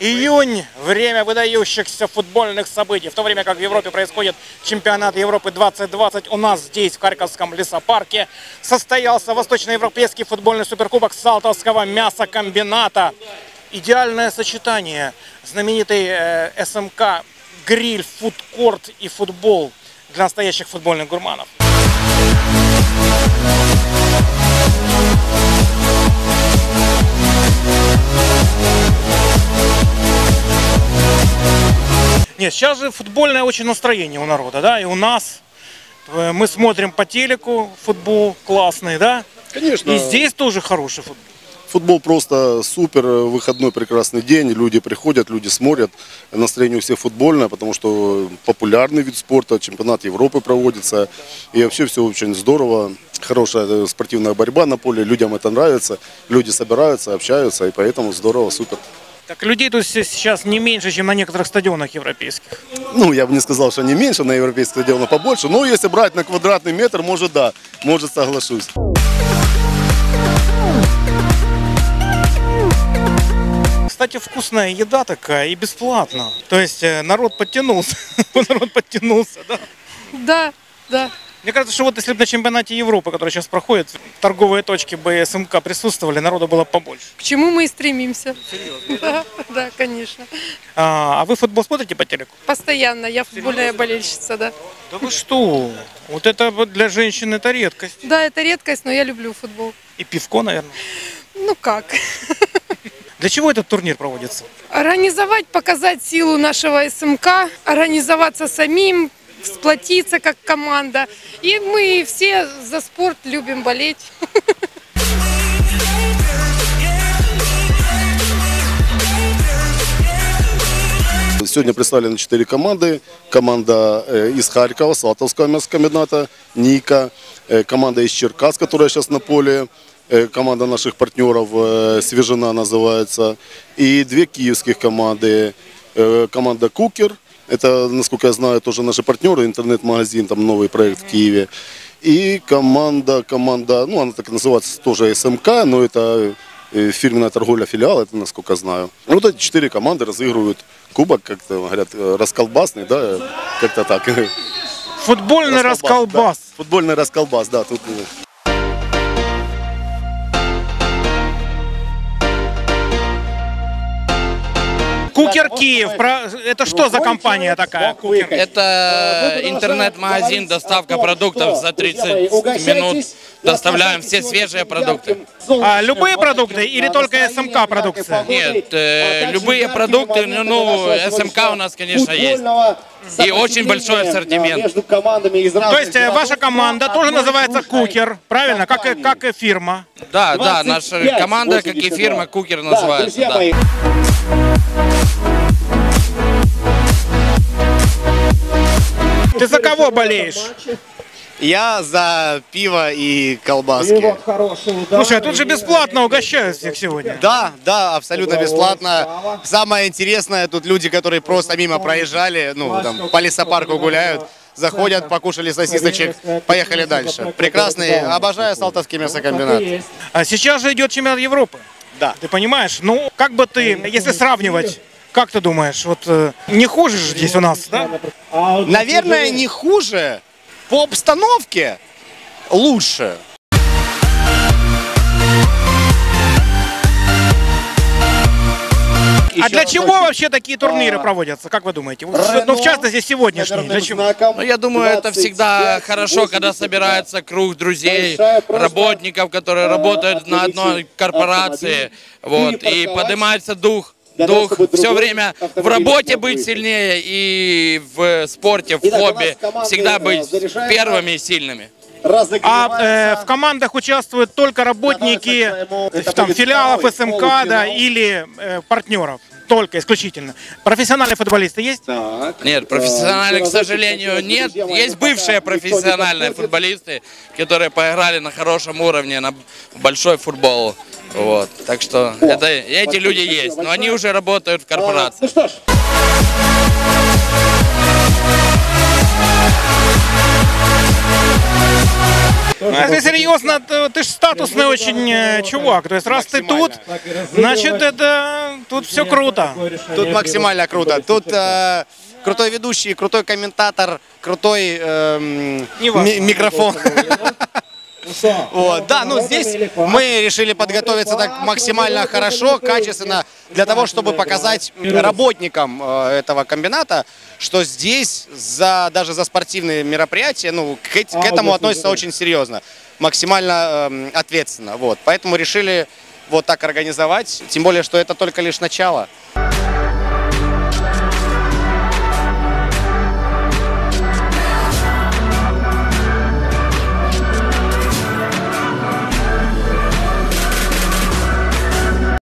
Июнь – время выдающихся футбольных событий. В то время как в Европе происходит чемпионат Европы 2020, у нас здесь, в Харьковском лесопарке, состоялся Восточноевропейский футбольный суперкубок Салтовского мясокомбината. Идеальное сочетание знаменитой СМК, гриль, фудкорт и футбол для настоящих футбольных гурманов. Нет, сейчас же футбольное очень настроение у народа, да, и у нас. Мы смотрим по телеку футбол классный, да? Конечно. И здесь тоже хороший футбол. Футбол просто супер, выходной прекрасный день, люди приходят, люди смотрят, настроение у всех футбольное, потому что популярный вид спорта, чемпионат Европы проводится, и вообще все очень здорово, хорошая спортивная борьба на поле, людям это нравится, люди собираются, общаются, и поэтому здорово, супер. Так людей тут сейчас не меньше, чем на некоторых стадионах европейских. Ну, я бы не сказал, что не меньше, на европейских стадионах побольше, но если брать на квадратный метр, может да, может соглашусь. Кстати, вкусная еда такая и бесплатно. То есть народ подтянулся. Народ подтянулся, да? Да, да. Мне кажется, что вот если бы на чемпионате Европы, который сейчас проходит, торговые точки бы СМК присутствовали, народу было побольше. К чему мы и стремимся. Серьезно? Да, да, конечно. А вы футбол смотрите по телеку? Постоянно. Я футбольная болельщица, да. Да вы что? Вот это вот для женщин это редкость. Да, это редкость, но я люблю футбол. И пивко, наверное. Ну как? Для чего этот турнир проводится? Организовать, показать силу нашего СМК, организоваться самим, сплотиться как команда. И мы все за спорт любим болеть. Сегодня представлены 4 команды. Команда из Харькова, Салтовского мясокомбината, Ника, команда из Черкас, которая сейчас на поле, команда наших партнеров Свежина называется, и 2 киевских команды. Команда Кукер, это, насколько я знаю, тоже наши партнеры, интернет-магазин, там новый проект в Киеве. И команда, ну она так и называется, тоже СМК, но это фирменная торговля филиал, это насколько знаю. Вот эти 4 команды разыгрывают кубок, как-то говорят, расколбасный, да, как-то так. Футбольный расколбас. Да. Футбольный расколбас, да. Тут... Кукер Киев. Это что за компания такая? Кукер? Это интернет-магазин, доставка продуктов за 30 минут. Доставляем все свежие продукты. А любые продукты или только СМК продукция? Нет, любые продукты, ну, СМК у нас, конечно, есть. И очень большой ассортимент. То есть ваша команда тоже называется Кукер, правильно? Как и фирма. Да, да, наша команда, как и фирма, Кукер называется. Да. Ты за кого болеешь? Я за пиво и колбаски. Слушай, а тут же бесплатно угощают всех сегодня. Да, да, абсолютно бесплатно. Самое интересное, тут люди, которые просто мимо проезжали, ну, там, по лесопарку гуляют, заходят, покушали сосисочек, поехали дальше. Прекрасный, обожаю Салтовский мясокомбинат. А сейчас же идет чемпионат Европы. Да. Ты понимаешь? Ну, как бы ты, если сравнивать, как ты думаешь, вот не хуже же здесь у нас, да? Наверное, не хуже. По обстановке лучше. А для чего вообще такие турниры проводятся, как вы думаете? Ну, в частности, сегодняшний. Для чего? Ну, я думаю, это всегда хорошо, когда собирается круг друзей, работников, которые работают на одной корпорации, вот, и поднимается дух все время в работе быть сильнее и в спорте, в хобби всегда быть первыми и сильными. А в командах участвуют только работники там, филиалов СМК, да, или партнеров? Только, исключительно. Профессиональные футболисты есть? Нет, профессиональных, к сожалению, нет. Есть бывшие профессиональные футболисты, которые поиграли на хорошем уровне, на большой футбол. Вот. Так что эти люди есть, но они уже работают в корпорации. Ну, если серьезно, то ты же статусный очень чувак. То есть, раз ты тут, значит, это тут все круто. Тут максимально круто. Тут крутой ведущий, крутой комментатор, крутой микрофон. Вот, да, ну здесь мы решили подготовиться так максимально хорошо, качественно, для того, чтобы показать работникам этого комбината, что здесь даже за спортивные мероприятия, ну, к этому относятся очень серьезно, максимально ответственно. Вот, поэтому решили вот так организовать, тем более, что это только лишь начало.